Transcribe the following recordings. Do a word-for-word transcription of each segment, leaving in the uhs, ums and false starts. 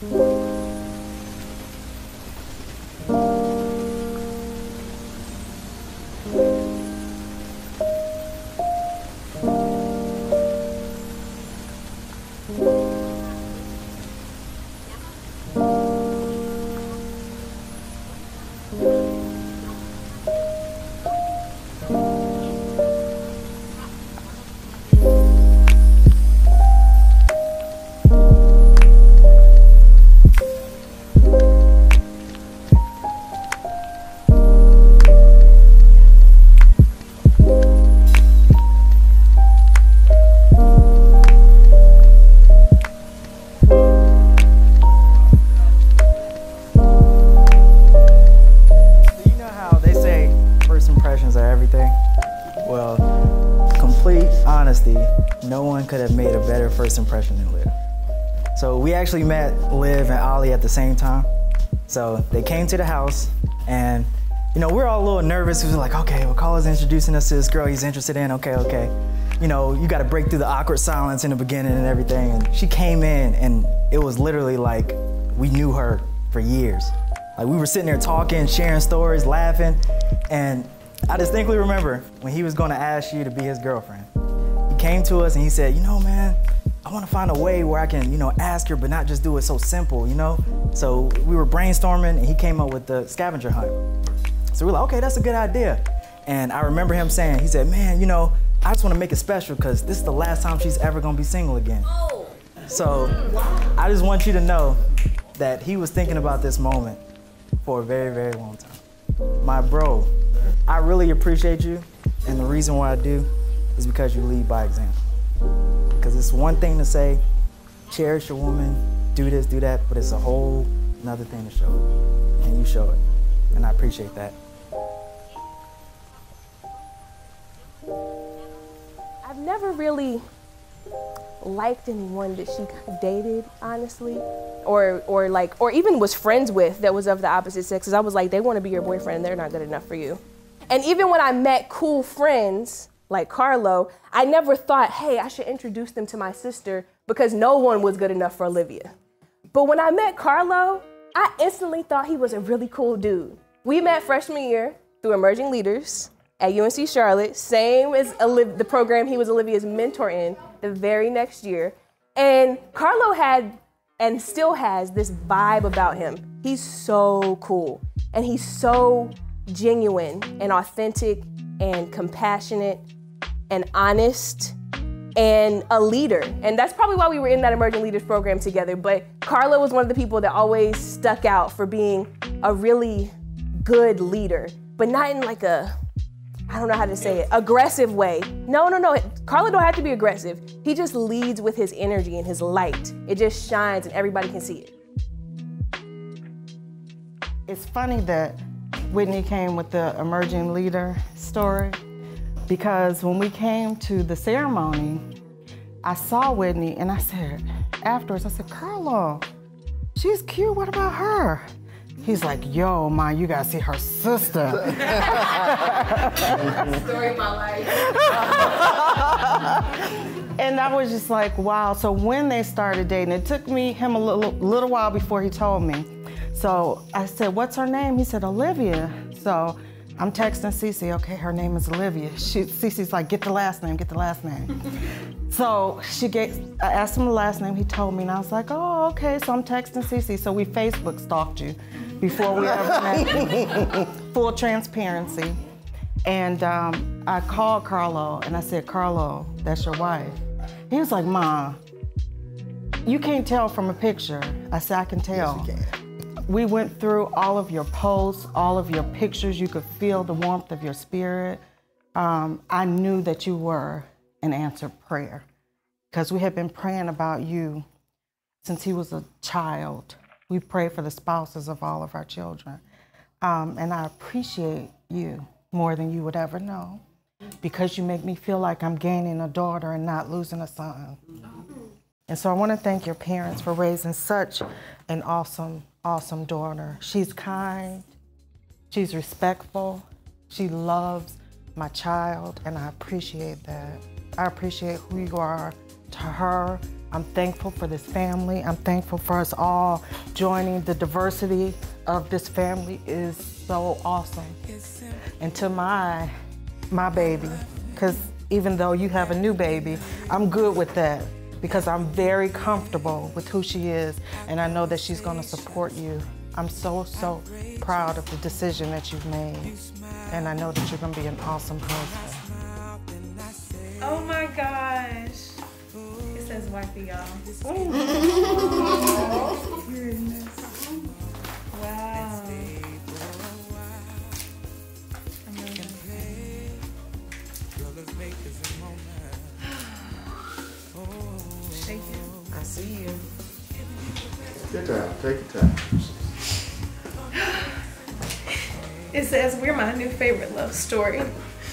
Could have made a better first impression than Liv. So we actually met Liv and Ollie at the same time. So they came to the house and, you know, we're all a little nervous. We were like, okay, well, Carlo's introducing us to this girl he's interested in, okay, okay. You know, you gotta break through the awkward silence in the beginning and everything. And she came in and it was literally like we knew her for years. Like we were sitting there talking, sharing stories, laughing. And I distinctly remember when he was gonna ask you to be his girlfriend. Came to us and he said, you know, man, I want to find a way where I can, you know, ask her, but not just do it so simple, you know? So we were brainstorming and he came up with the scavenger hunt. So we're like, okay, that's a good idea. And I remember him saying, he said, man, you know, I just want to make it special because this is the last time she's ever going to be single again. Oh. So I just want you to know that he was thinking about this moment for a very, very long time. My bro, I really appreciate you. And the reason why I do is because you lead by example. Because it's one thing to say, cherish your woman, do this, do that, but it's a whole another thing to show it. And you show it. And I appreciate that. I've never really liked anyone that she dated, honestly, or or like, or even was friends with that was of the opposite sex. Cause I was like, they want to be your boyfriend and they're not good enough for you. And even when I met cool friends like Carlo, I never thought, hey, I should introduce them to my sister because no one was good enough for Olivia. But when I met Carlo, I instantly thought he was a really cool dude. We met freshman year through Emerging Leaders at U N C Charlotte, same as Oliv- the program he was Olivia's mentor in the very next year. And Carlo had, and still has, this vibe about him. He's so cool, and he's so genuine and authentic and compassionate and honest and a leader. And that's probably why we were in that Emerging Leaders program together. But Carlo was one of the people that always stuck out for being a really good leader, but not in like a, I don't know how to say it, aggressive way. No, no, no, Carlo don't have to be aggressive. He just leads with his energy and his light. It just shines and everybody can see it. It's funny that Whitney came with the emerging leader story, because when we came to the ceremony, I saw Whitney and I said, afterwards, I said, Carlo, she's cute, what about her? He's like, yo, Ma, you gotta see her sister. Story of my life. And I was just like, wow. So when they started dating, it took me him a little, little while before he told me. So I said, what's her name? He said, Olivia. So I'm texting Cece, okay, her name is Olivia. She, Cece's like, get the last name, get the last name. So she gave, I asked him the last name, he told me, and I was like, oh, okay, so I'm texting Cece. So we Facebook stalked you before we ever met. Full transparency. And um, I called Carlo and I said, Carlo, that's your wife. He was like, Ma, you can't tell from a picture. I said, I can tell. Yes, you can. We went through all of your posts, all of your pictures. You could feel the warmth of your spirit. Um, I knew that you were an answered prayer because we had been praying about you since he was a child. We pray for the spouses of all of our children. Um, and I appreciate you more than you would ever know because you make me feel like I'm gaining a daughter and not losing a son. And so I want to thank your parents for raising such an awesome, awesome daughter. She's kind, she's respectful, she loves my child, and I appreciate that. I appreciate who you are to her I'm thankful for this family. I'm thankful for us all joining. The diversity of this family is so awesome. And to my, my baby, because even though you have a new baby, I'm good with that because I'm very comfortable with who she is, and I know that she's gonna support you. I'm so, so proud of the decision that you've made, and I know that you're gonna be an awesome husband. Oh my gosh. It says wifey, y'all. Oh, goodness. Wow. Shake it. I see you. Take your time, take your time. It says, we're my new favorite love story.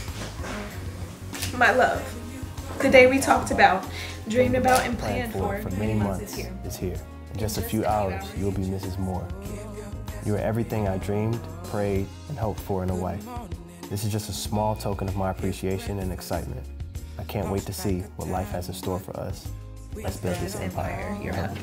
My love. The day we talked about, dreamed about, and planned for for many months is here. Is here. In just a few hours, you'll be Missus Moore. You are everything I dreamed, prayed, and hoped for in a wife. This is just a small token of my appreciation and excitement. I can't wait to see what life has in store for us. Let's build this empire. You're happy.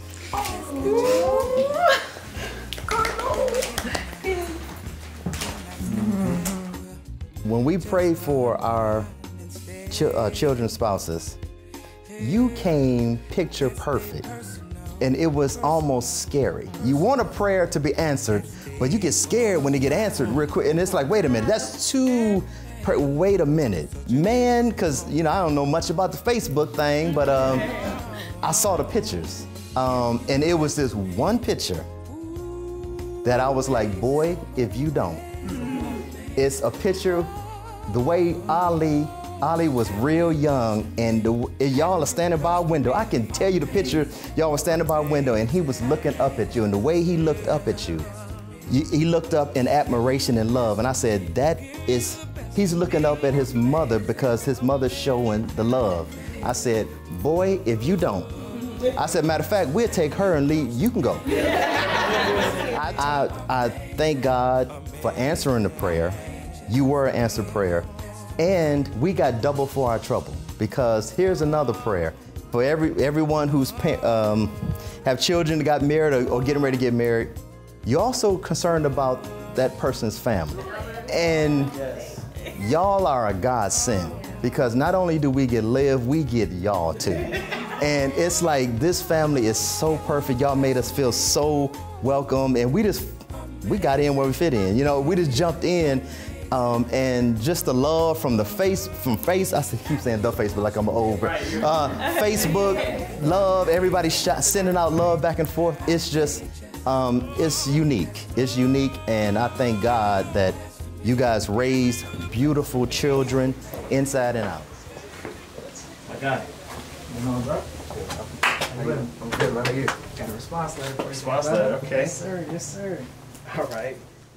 When we pray for our ch uh, children's spouses, you came picture perfect, and it was almost scary. You want a prayer to be answered, but you get scared when they get answered real quick, and it's like, wait a minute, that's too, wait a minute. Man, because, you know, I don't know much about the Facebook thing, but um, I saw the pictures, um, and it was this one picture that I was like, boy, if you don't. It's a picture, the way Ali, Ali was real young, and y'all are standing by a window. I can tell you the picture, y'all were standing by a window, and he was looking up at you, and the way he looked up at you, you he looked up in admiration and love, and I said, that is, he's looking up at his mother because his mother's showing the love. I said, boy, if you don't. I said, matter of fact, we'll take her and leave, you can go. I, I, I thank God for answering the prayer. You were an answered prayer. And we got double for our trouble, because here's another prayer. For every everyone who's um, have children that got married or, or getting ready to get married, you're also concerned about that person's family. And y'all are a godsend, because not only do we get live, we get y'all too. And it's like, this family is so perfect. Y'all made us feel so welcome, and we just, we got in where we fit in. You know, we just jumped in. Um, and just the love from the face, from face, I keep saying the Facebook like I'm old, but uh, Facebook, love, everybody shot, sending out love back and forth. It's just, um, it's unique. It's unique, and I thank God that you guys raised beautiful children inside and out. I got it. You know, bro? I'm good. I'm good. Right here. Got a response letter for you. Response letter, okay. Yes, sir. Yes, sir. All right.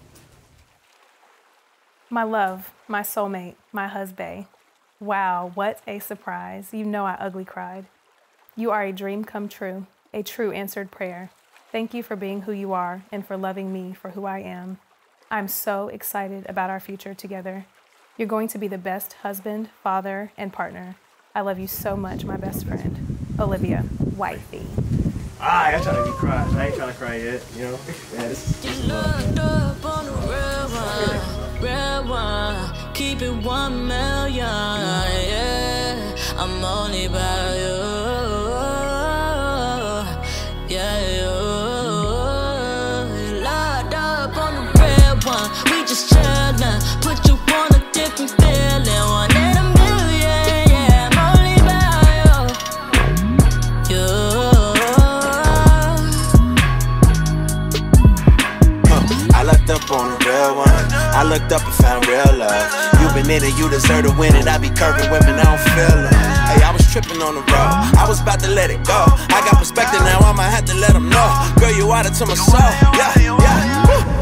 My love, my soulmate, my husband. Wow, what a surprise. You know I ugly cried. You are a dream come true, a true answered prayer. Thank you for being who you are and for loving me for who I am. I'm so excited about our future together. You're going to be the best husband, father, and partner. I love you so much, my best friend. Olivia, wifey. Ah, I'm trying to be crying. I ain't trying to cry yet, you know? Yeah, this is real one, keep it one million, yeah. I'm only about you, yeah, you. Locked up on the real one, we just chillin'. Put you on a different feeling, one in a million, yeah. I'm only about you, you. Huh, I looked up on the real one. I looked up and found real love. You been in it, you deserve to win it. I be curving women, I don't feel them. Hey, I was tripping on the road. I was about to let it go. I got perspective now, I might have to let them know. Girl, you added to my soul. Yeah, yeah. Woo.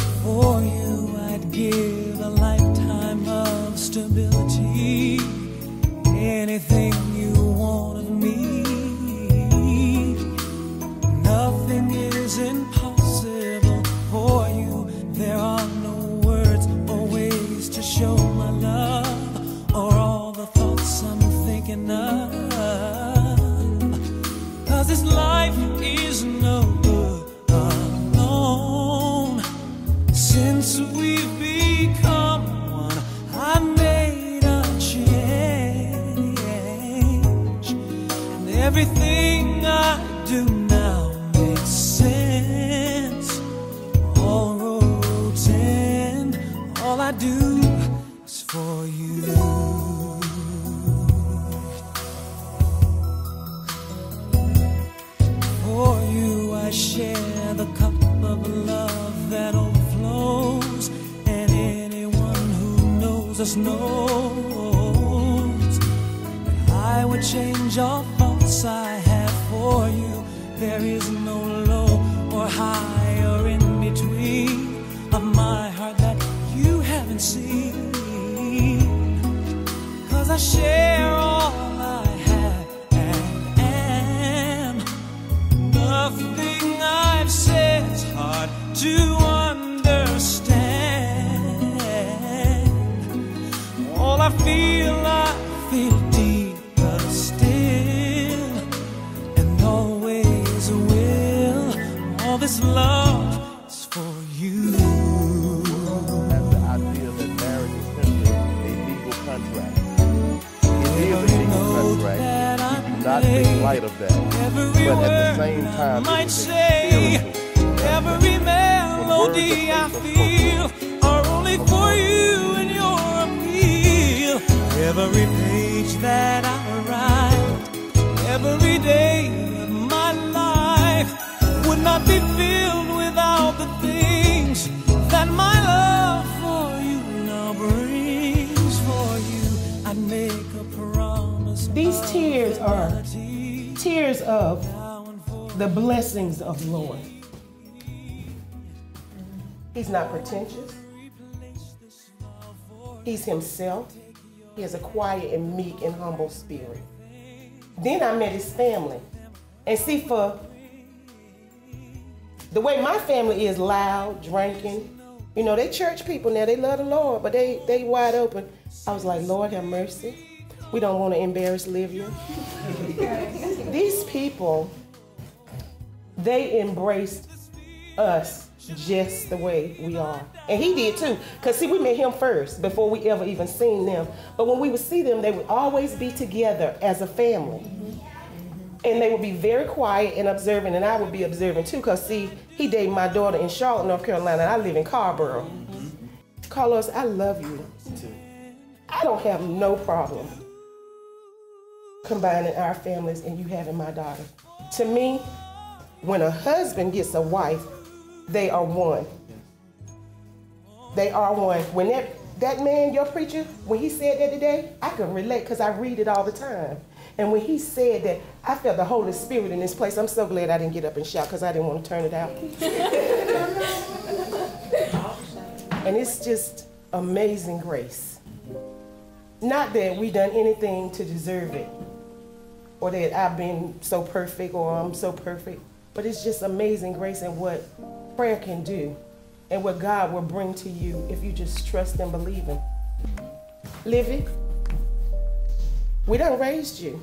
For you, I'd give a lifetime of stability. Everything I do now makes sense. All roads end, all I do is for you. For you I share the cup of love that overflows, and anyone who knows us knows I would change all thoughts I have for you. There is no low or high or in between of my heart that you haven't seen. 'Cause I share all I have and am. Nothing I've said's hard to understand. All I feel, I feel deeper still, and always will. All this love is for you. That's the idea that marriage is simply a legal contract. It is a legal contract. We do not make light of that. But at the same time, it is a spiritual. Every melody I feel are only for you and your appeal. Every page that I write, every day of my life would not be filled without the things that my love for you now brings. For you, I make a promise. These tears are tears of the blessings of the Lord. He's not pretentious. He's himself. He has a quiet and meek and humble spirit. Then I met his family. And see, for the way my family is loud, drinking, you know, they church people now, they love the Lord, but they, they wide open. I was like, Lord have mercy. We don't want to embarrass Olivia. These people, they embraced us just the way we are. And he did too, because see, we met him first before we ever even seen them. But when we would see them, they would always be together as a family. And they would be very quiet and observant, and I would be observant too, because see, he dated my daughter in Charlotte, North Carolina, and I live in Carborough. Carlos, I love you. I don't have no problem combining our families and you having my daughter. To me, when a husband gets a wife, they are one. They are one. When that, that man, your preacher, when he said that today, I can relate because I read it all the time. And when he said that, I felt the Holy Spirit in this place. I'm so glad I didn't get up and shout because I didn't want to turn it out. And it's just amazing grace. Not that we done anything to deserve it, or that I've been so perfect or I'm so perfect, but it's just amazing grace and what prayer can do and what God will bring to you if you just trust and believe Him. Livy, we done raised you.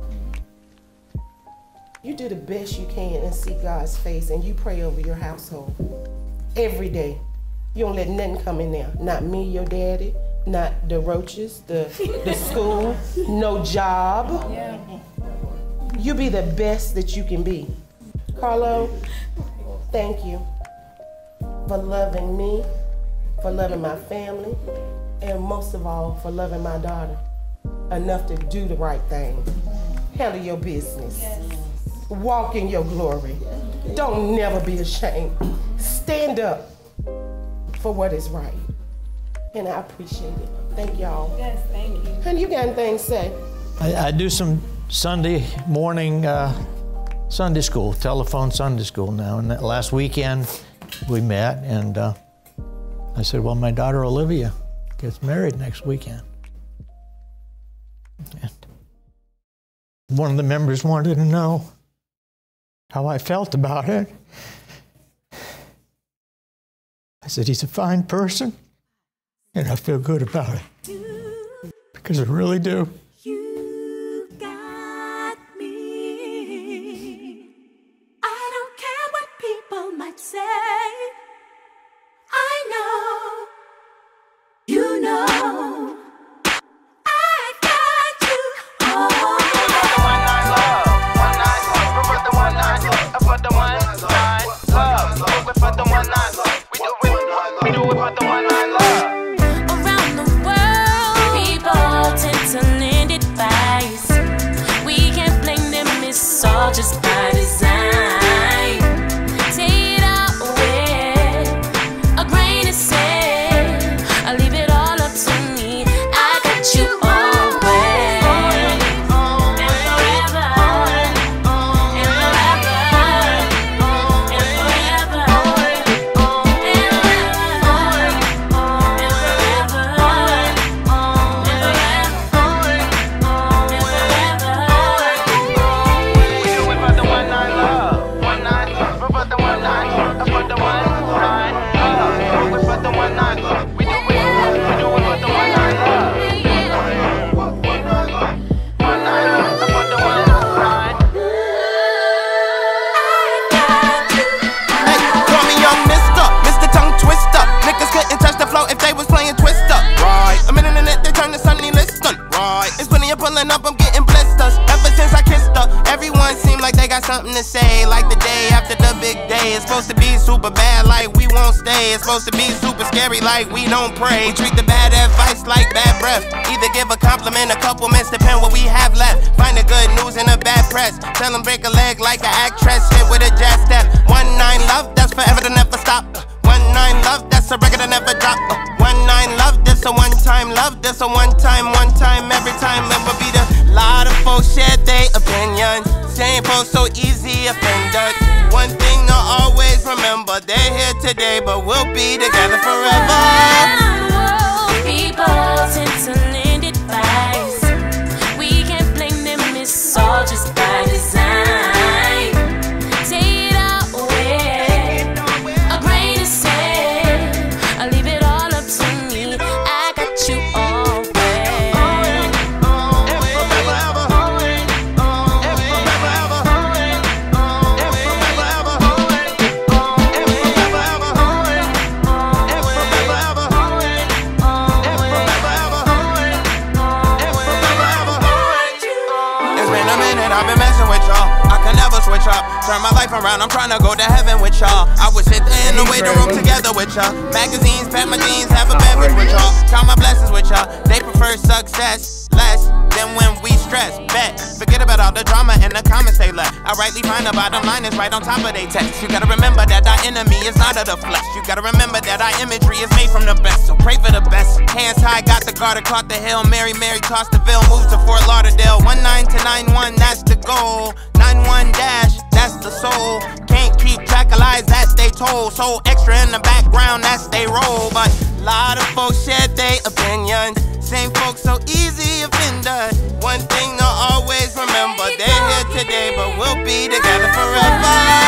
You do the best you can and seek God's face, and you pray over your household every day. You don't let nothing come in there. Not me, your daddy, not the roaches, the, the school, no job. Yeah. You be the best that you can be. Carlo, thank you for loving me, for loving my family, and most of all, for loving my daughter enough to do the right thing. Handle your business. Yes. Walk in your glory. Don't never be ashamed. Stand up for what is right. And I appreciate it. Thank y'all. Yes, thank you. Honey, you got anything to say? I, I do some Sunday morning uh, Sunday school, telephone Sunday school now. And that last weekend we met, and uh, I said, well, my daughter Olivia gets married next weekend. And one of the members wanted to know how I felt about it. I said, he's a fine person, and I feel good about it, because I really do. You got me. I don't care what people might say. I know, you know, I got you. Oh, just by design. Take it out with a grain of sand. I leave it all up to me. I got you always and forever and forever and forever and pulling up, I'm getting blisters. Ever since I kissed her, everyone seemed like they got something to say. Like the day after the big day. It's supposed to be super bad, like we won't stay. It's supposed to be super scary, like we don't pray. We treat the bad advice like bad breath. Either give a compliment, a compliments, depend what we have left. Find the good news in a bad press. Tell them break a leg like an actress. Hit with a jazz step. One nine love, that's forever to never stop. One nine love, that's a record that never drop. One nine love, this a one time love. This a one time, one time, every time. It will be the lot of folks share their opinion. Same folks so easy offended. One thing to always remember, they're here today, but we'll be together forever. People tend to lend advice. We can't blame them, it's all just by design. Take it out with a grain of sand. I leave it all up to me. I got you always. Switch up, turn my life around, I'm trying to go to heaven with y'all. I would sit there in the waiting room together with y'all. Magazines, pack my jeans, have a beverage with y'all. Count my blessings with y'all. They prefer success less than when we stress. Bet, forget about all the drama and the comments they left. I rightly find the bottom line is right on top of they text. You gotta remember that our enemy is not of the flesh. You gotta remember that our imagery is made from the best. So pray for the best. Hands high, got the garter, caught the hill. Mary, Mary, tossed the veil, moved to Fort Lauderdale. One nine to nine one, that's the goal. Nine one dash, that's the soul. Can't keep track of lies that they told. So extra in the background, that's they role. But a lot of folks shared their opinion. Same folks so easy offended. One thing to always remember, they're here today, but we'll be together forever.